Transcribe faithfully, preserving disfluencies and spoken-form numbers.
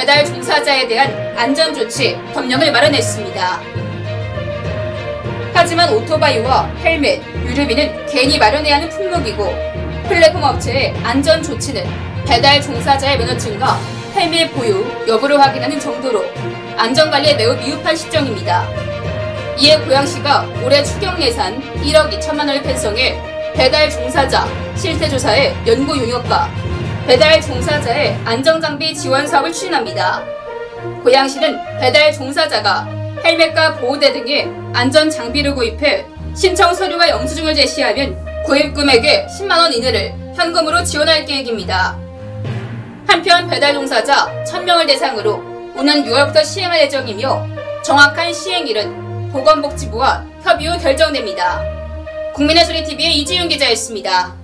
배달 종사자에 대한 안전조치 법령을 마련했습니다. 하지만 오토바이와 헬멧, 유류비는 괜히 마련해야 하는 품목이고 플랫폼 업체의 안전조치는 배달 종사자의 면허증과 헬멧 보유 여부를 확인하는 정도로 안전관리에 매우 미흡한 시정입니다. 이에 고양시가 올해 추경 예산 일억 이천만 원을 편성해 배달 종사자 실태조사의 연구 용역과 배달 종사자의 안전장비 지원 사업을 추진합니다. 고양시는 배달 종사자가 헬멧과 보호대 등의 안전장비를 구입해 신청 서류와 영수증을 제시하면 구입 금액의 십만 원 이내를 현금으로 지원할 계획입니다. 한편 배달 종사자 천 명을 대상으로 오는 유월부터 시행할 예정이며 정확한 시행일은 보건복지부와 협의 후 결정됩니다. 국민의 소리 티비의 이지윤 기자였습니다.